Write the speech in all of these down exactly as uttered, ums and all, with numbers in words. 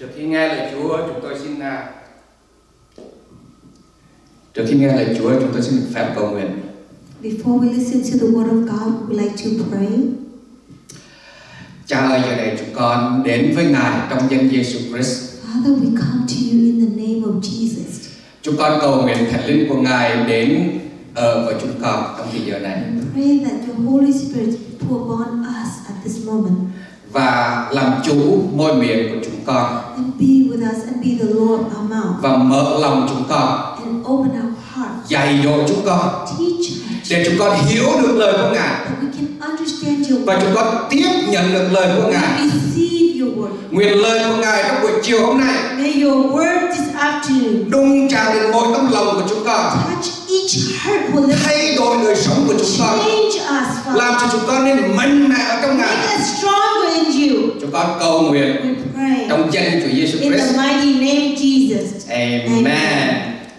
Trước khi nghe lời Chúa, chúng tôi xin Trước khi nghe lời Chúa, chúng tôi xin được phép cầu nguyện. Before we listen to the word of God, we like to pray. Cha ơi, giờ này chúng con đến với Ngài trong danh Giêsu Christ. Father, we come to you in the name of Jesus. Chúng con cầu nguyện Thánh Linh của Ngài đến ở với chúng con trong thời giờ này. Pray that your Holy Spirit pour upon us at this moment. Và làm chủ môi miệng của chúng con. And be with us and be the Lord of our mouth. Và mở lòng chúng con. And open our hearts. Dạy dỗ chúng con. Teach us. Để chúng con hiểu được lời của Ngài. That we can understand your word. Và chúng con tiếp nhận được lời của Ngài. We receive your word. Nguyện lời của Ngài trong buổi chiều hôm nay. May your word this afternoon đụng chạm đến mỗi tấm lòng của chúng con. Touch each heart will thay đổi đời sống của chúng con. Change us, Father. Làm cho chúng con nên mạnh mẽ ở trong Ngài. Make us stronger in you. Chúng con cầu nguyện We pray trong danh Chúa Giêsu in Christ. the mighty name of Jesus. Amen. Amen.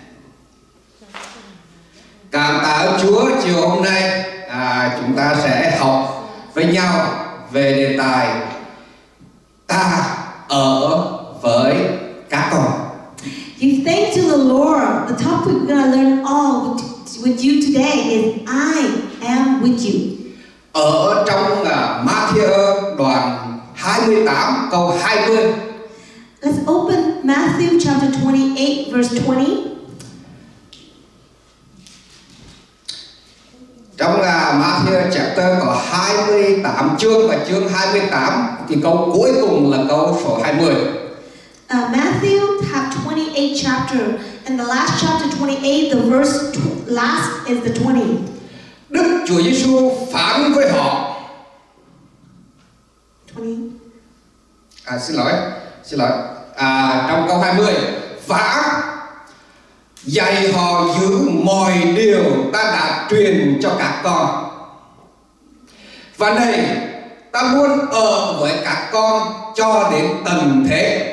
Cảm tạ ơn Chúa, chiều hôm nay à, chúng ta sẽ học với nhau về đề tài ta ở với các con. Give thanks to the Lord. The topic we're going to learn all with, with you today is I am with you. Ở trong uh, Matthew đoạn hai mươi tám câu hai mươi. Let's open Matthew chapter twenty-eight verse twenty. Trong uh, Matthew chapter có hai mươi tám chương và chương hai mươi tám thì câu cuối cùng là câu số hai mươi. Uh, Matthew have twenty-eight chapter, and the last chapter twenty-eight, the verse tw- last is the twenty. Đức Chúa Giêsu phán với họ. twenty. À, xin lỗi, xin lỗi. À, trong câu hai mươi, và dạy họ giữ mọi điều ta đã truyền cho các con. Và này, ta luôn ở với các con cho đến tận thế.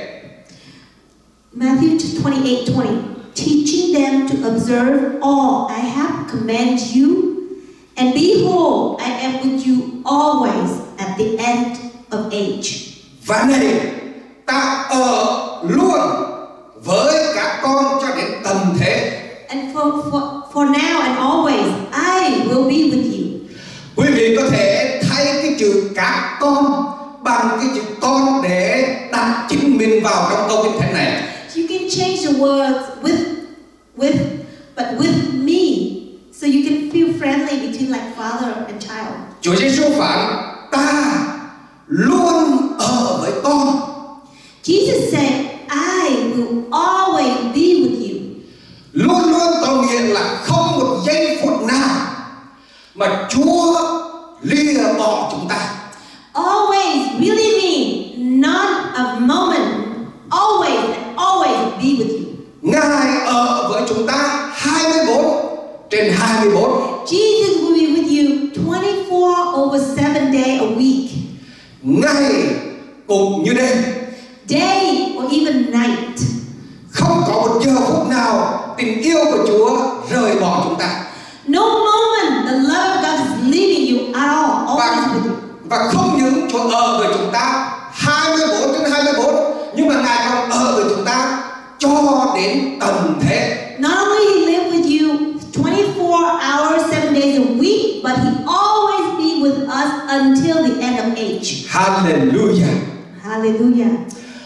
Matthew twenty-eight twenty. Teaching them to observe all I have commanded you, and behold, I am with you always at the end of age. Và này, ta ở luôn với các con cho đến tận thế. And for, for, for now and always, I will be with you. Quý vị có thể thay cái chữ các con bằng cái chữ con để đặt chính mình vào trong câu kinh thánh này. You can change the words with, with, but with me, so you can feel friendly between like father and child. Chúa Giêsu phán ta luôn ở với con. Jesus said, I will always be with you. Luôn luôn có nghĩa là không một giây phút nào mà Chúa lìa bỏ chúng ta. Always really mean not a moment. Always and always be with you. Ngài ở với chúng ta hai mươi bốn trên hai mươi bốn. Jesus will be with you twenty-four over seven day a week. Ngày cũng như đêm. Day or even night. Không có một giờ phút nào tình yêu của Chúa rời bỏ chúng ta. No moment the love of God is leaving you at all. Always Và, with you. và không những Chúa ở với chúng ta hai mươi bốn trên hai mươi bốn, nhưng mà Ngài còn ở với chúng ta cho đến tận thế. Not only He live with you twenty-four hours, seven days a week, but He always be with us until the end of age. Hallelujah. Hallelujah.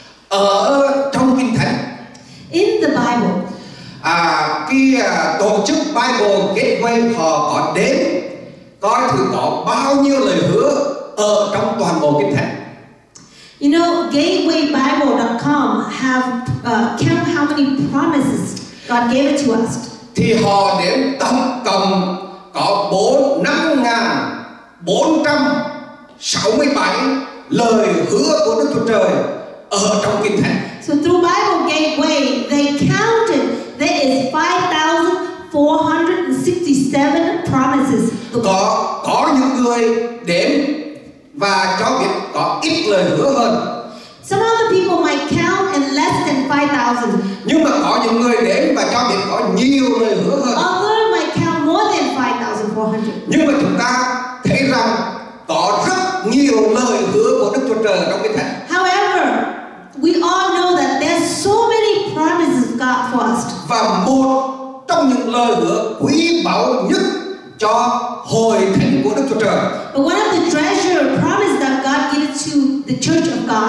Ở trong Kinh Thánh, In the Bible, à, cái à, tổ chức Bible Gateway họ có đến coi thử có bao nhiêu lời hứa ở trong toàn bộ Kinh Thánh. you know, gateway bible dot com have uh, count how many promises God gave it to us. Thì họ đến tổng cộng có bốn năm ngàn bốn trăm sáu mươi bảy lời hứa của Đức Chúa Trời ở trong Kinh Thánh. So through Bible Gateway, they counted there is five thousand four hundred sixty-seven promises. Có có những người đến và cho biết có ít lời hứa hơn. Some other people might count and less than five thousand. Nhưng mà có những người đến và cho biết có nhiều lời hứa hơn. Others might count more than five thousand four hundred. Nhưng mà chúng ta thấy rằng có rất nhiều lời hứa của Đức Chúa Trời trong Kinh Thánh. However, we all know that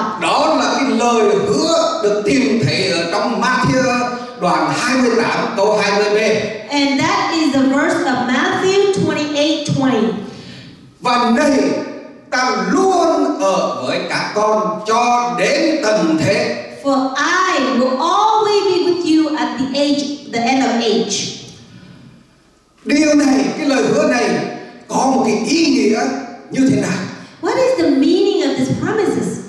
about. Đó là cái lời hứa được tìm thấy ở trong Ma-thi-ơ đoạn hai mươi tám câu hai mươi b. And that is the verse of Matthew twenty-eight twenty. Và này ta luôn ở với các con cho đến tận thế. For I will always be with you at the age, the end of age. Điều này, cái lời hứa này có một cái ý nghĩa như thế nào? What is the meaning of these promises?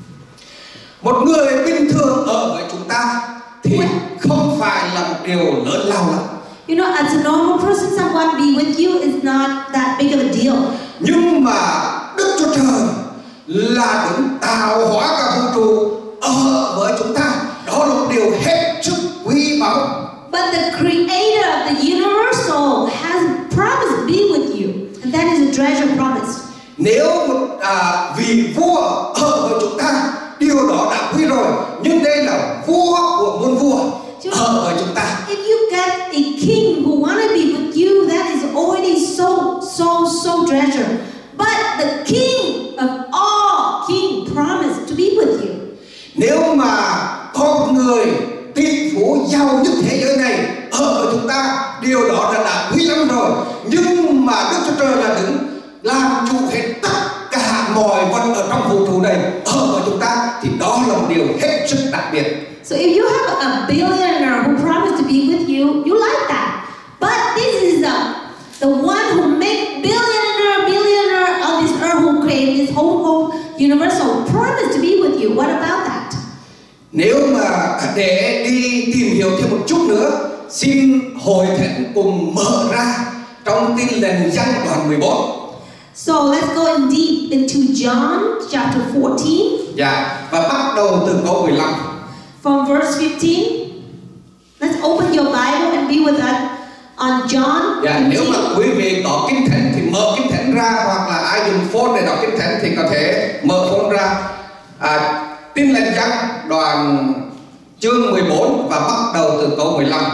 Một người bình thường ở với chúng ta thì không phải là một điều lớn lao lắm. You know, as a normal person, someone be with you is not that big of a deal. Nhưng mà Đức Chúa Trời là đấng tạo hóa cả vũ trụ ở với chúng ta, đó là một điều hết sức quý báu. But the creator of the universal has promised be with you. And that is a treasure promise. Nếu một à, vị vua ở với chúng ta, điều đó đã quý rồi. Nhưng đây là vua của muôn vua ở với chúng ta. If you get a king who want to be with you, that is already so, so, so treasure. But the king of all king promised to be with you. Nếu mà có một người tỷ phú giàu nhất thế giới này ở với chúng ta, điều đó là đã quý lắm rồi. Nhưng mà Đức Chúa Trời là đứng làm chủ hết tất cả mọi vật ở trong vũ trụ này ở với chúng ta, thì đó là một điều hết sức đặc biệt. So if you have a billionaire who promised to be with you, you like that. But this is the, the one who make billionaire, billionaire on this earth, who created this whole, whole universal, promised to be with you. What about that? Nếu mà để đi tìm hiểu thêm một chút nữa, xin Hội Thánh cùng mở ra trong Tin Lành Giăng đoạn mười bốn. So let's go in deep into John chapter fourteen. Dạ, và bắt đầu từ câu mười lăm. From verse fifteen. Let's open your Bible and be with us on John. Dạ, nếu mà quý vị có Kinh Thánh thì mở Kinh Thánh ra, hoặc là ai dùng phone để đọc Kinh Thánh thì có thể mở phone ra. À, Tin Lành Giăng đoạn chương mười bốn và bắt đầu từ câu mười lăm.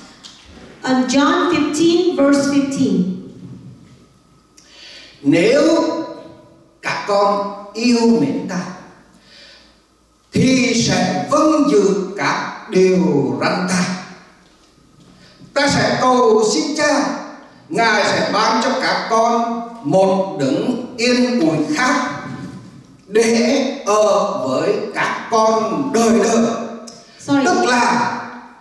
On John fifteen verse fifteen. Nếu các con yêu mến ta thì sẽ vâng giữ các điều răn ta. Ta sẽ cầu xin Cha, Ngài sẽ ban cho các con một đấng yên ủi khác để ở với các con đời đời. Sorry. Tức là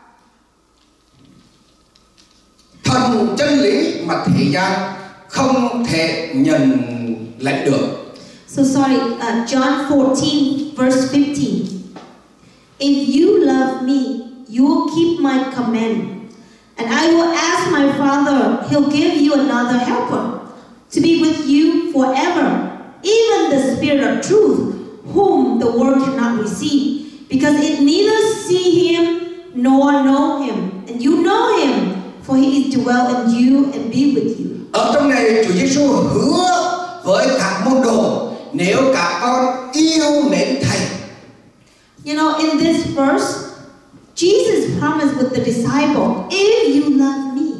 thần chân lý mà thế gian không thể nhận lãnh được. So sorry, uh, John fourteen verse fifteen. If you love me, you will keep my command. And I will ask my Father, he'll give you another helper to be with you forever, even the Spirit of truth, whom the world cannot receive, because it neither see him nor know him. And you know him, for he is dwell in you and be with you. Ở trong này Chúa Giêsu hứa với các môn đồ, nếu các con yêu mến Thầy. You know, in this verse, Jesus promised with the disciple, if you love me,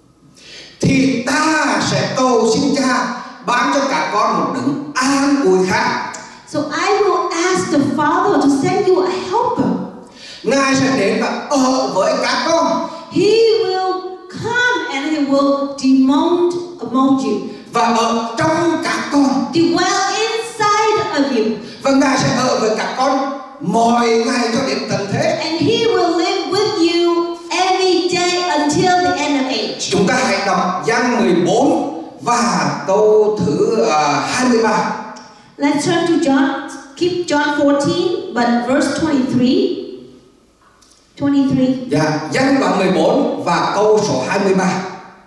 thì ta sẽ cầu xin Cha ban cho các con một đấng an ủi khác. so I will ask the Father to send you a helper. Ngài sẽ đến và ở với các con. He will come and he will dwell among you. Và ở trong các con. Dwell inside of you. Và Ngài sẽ ở với các con mọi ngày cho đến tận thế. And he will live with you every day until the end of age. Chúng ta hãy đọc Giăng mười bốn và câu thứ uh, hai mươi ba. Let's turn to John, keep John fourteen, but verse twenty-three. twenty-three. Dạ, Giăng đoạn mười bốn và câu số hai mươi ba.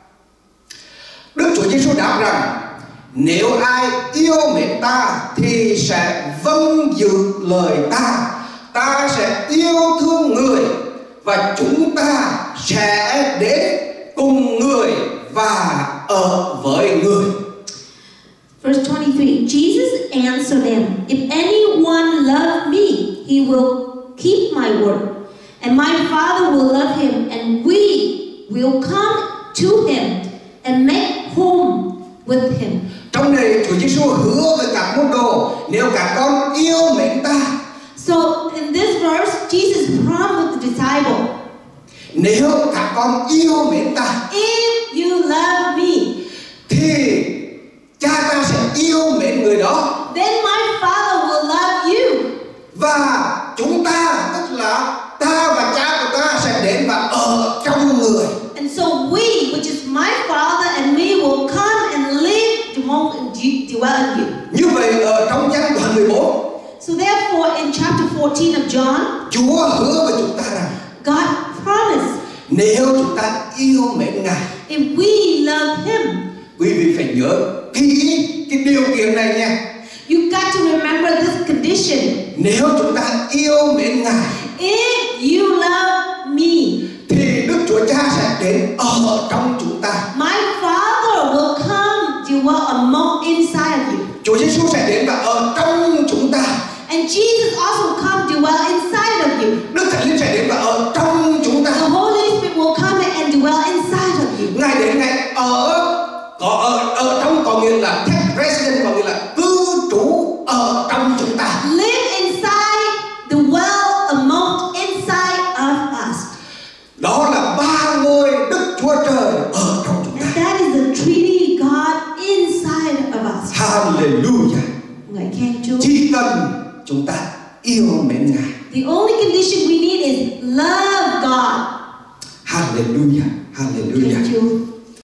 Đức Chúa Giêsu đáp rằng, nếu ai yêu mến ta thì sẽ vâng giữ lời ta. Ta sẽ yêu thương người và chúng ta sẽ đến cùng người và ở với người. Verse twenty-three, Jesus answered them, if anyone loves me, he will keep my word, and my Father will love him, and we will come to him and make home with him. Trong này Chúa Giêsu hứa với các môn đồ, nếu các con yêu mến ta So in this verse, Jesus promised the disciple, nếu các con yêu mến ta, if you love me, thì cha ta sẽ yêu mến người đó, then my Father will love you. và chúng ta, tức là ta và cha của ta sẽ đến và ở trong người. And so we, which is my Father and me, will come and live among you, dwell in you. Như vậy ở trong Giăng đoạn mười bốn, So therefore, in chapter fourteen of John, Chúa hứa với chúng ta rằng God promised, nếu chúng ta yêu mến Ngài, if we love Him, quý vị phải nhớ kỹ cái điều kiện này nha. you got to remember this condition. Nếu chúng ta yêu mến Ngài, If you love me, thì Đức Chúa Cha sẽ đến ở trong chúng ta. my Father will come dwell among inside of you. Chúa Giêsu sẽ đến và ở trong chúng ta. And Jesus also come dwell inside of you. Đức Thánh Linh sẽ đến và ở trong chúng ta. The Holy Spirit will come and dwell inside of you. Ngài đến Ngài ở có ở ở trong có nghĩa là take resident, có nghĩa là cư trú ở trong chúng ta. Live inside, dwell among inside of us. Đó là ba ngôi Đức Chúa Trời ở trong chúng ta. And that is the Trinity God inside of us. Hallelujah. Ngợi khen Chúa. Chỉ cần chúng ta yêu mến Ngài. The only condition we need is love God. Hallelujah.